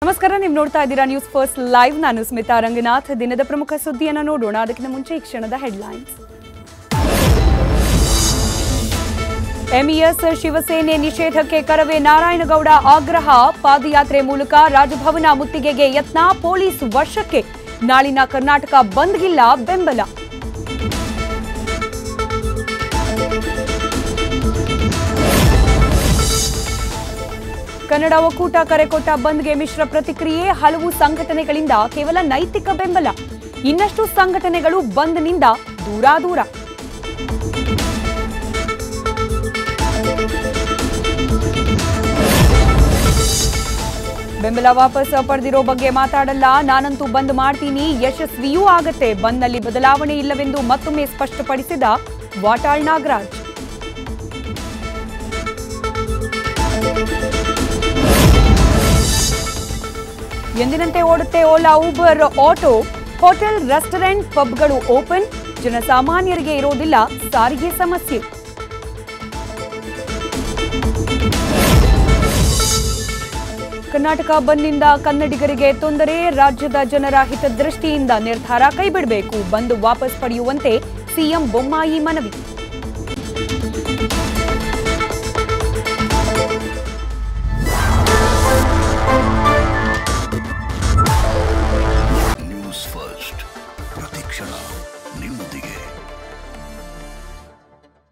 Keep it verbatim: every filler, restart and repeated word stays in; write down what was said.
ನಮಸ್ಕಾರ, ನೀವು ನೋಡ್ತಾ ಇದ್ದೀರಾ ನ್ಯೂಸ್ ಫಸ್ಟ್ ಲೈವ್. ನಾನು ಸ್ಮಿತಾ ರಂಗನಾಥ್. ದಿನದ ಪ್ರಮುಖ ಸುದ್ದಿಯನ್ನು ನೋಡೋಣ. ಅದಕ್ಕಿಂತ ಮುಂಚೆ ಈ ಕ್ಷಣದ ಹೆಡ್ಲೈನ್ಸ್. ಎಂಇಎಸ್ ಶಿವಸೇನೆ ನಿಷೇಧಕ್ಕೆ ಕರವೇ ನಾರಾಯಣಗೌಡ ಆಗ್ರಹ. ಪಾದಯಾತ್ರೆ ಮೂಲಕ ರಾಜಭವನ ಮುತ್ತಿಗೆಗೆ ಯತ್ನ. ಪೊಲೀಸ್ ವಶಕ್ಕೆ. ನಾಳಿನ ಕರ್ನಾಟಕ ಬಂದ್ಗಿಲ್ಲ ಬೆಂಬಲ. ಕನ್ನಡ ಒಕ್ಕೂಟ ಕರೆ ಕೊಟ್ಟ ಬಂದ್ಗೆ ಮಿಶ್ರ ಪ್ರತಿಕ್ರಿಯೆ. ಹಲವು ಸಂಘಟನೆಗಳಿಂದ ಕೇವಲ ನೈತಿಕ ಬೆಂಬಲ. ಇನ್ನಷ್ಟು ಸಂಘಟನೆಗಳು ಬಂದ್ನಿಂದ ದೂರ ದೂರ. ಬೆಂಬಲ ವಾಪಸ್ ಪಡೆದಿರೋ ಬಗ್ಗೆ ಮಾತಾಡಲ್ಲ, ನಾನಂತೂ ಬಂದ್ ಮಾಡ್ತೀನಿ, ಯಶಸ್ವಿಯೂ ಆಗತ್ತೆ. ಬಂದ್ನಲ್ಲಿ ಬದಲಾವಣೆ ಇಲ್ಲವೆಂದು ಮತ್ತೊಮ್ಮೆ ಸ್ಪಷ್ಟಪಡಿಸಿದ ವಾಟಾಳ್ ನಾಗರಾಜ್. ಎಂದಿನಂತೆ ಓಡುತ್ತೆ Ola, Uber, auto. Hotel, restaurant, ಪಬ್ಗಳು ಓಪನ್. ಜನಸಾಮಾನ್ಯರಿಗೆ ಇರೋದಿಲ್ಲ ಸಾರಿಗೆ ಸಮಸ್ಯೆ. ಕರ್ನಾಟಕ ಬಂದ್ನಿಂದ ಕನ್ನಡಿಗರಿಗೆ ತೊಂದರೆ. ರಾಜ್ಯದ ಜನರ ಹಿತದೃಷ್ಟಿಯಿಂದ ನಿರ್ಧಾರ ಕೈಬಿಡಬೇಕು. ಬಂದ್ ವಾಪಸ್ ಪಡೆಯುವಂತೆ ಸಿಎಂ ಬೊಮ್ಮಾಯಿ ಮನವಿ.